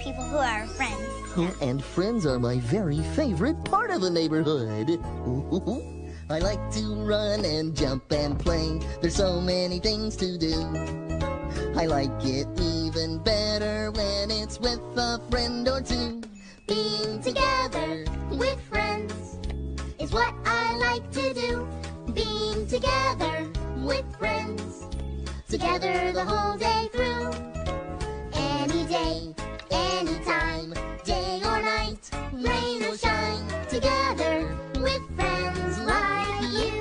people who are our friends. Oh, and friends are my very favorite part of the neighborhood. I like to run and jump and play. There's so many things to do. I like it even better when it's with a friend or two. Being together with friends is what I like to do. Being together with friends, together the whole day through. Any day, anytime, day or night, rain or shine, together with friends like you.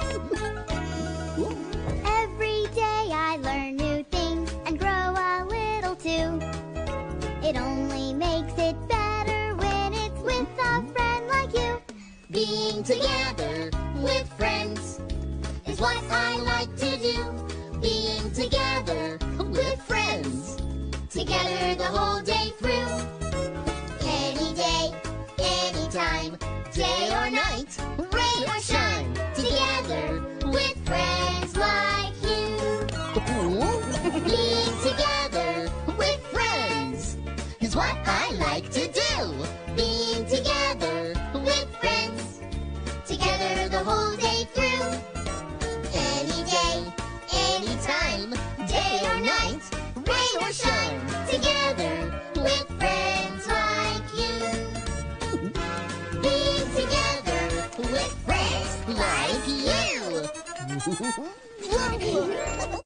Every day I learn new things and grow a little too. It only makes it better when it's with a friend like you. Being together with friends is what I like to do. Being together with friends, together the whole day through. Any day, anytime, day or night, rain or shine, together with friends like you. Being together with friends is what I like to do. Being together with friends, together the whole day through. Any day, anytime, day or night, rain or shine, together with friends like you. Being together with friends like you.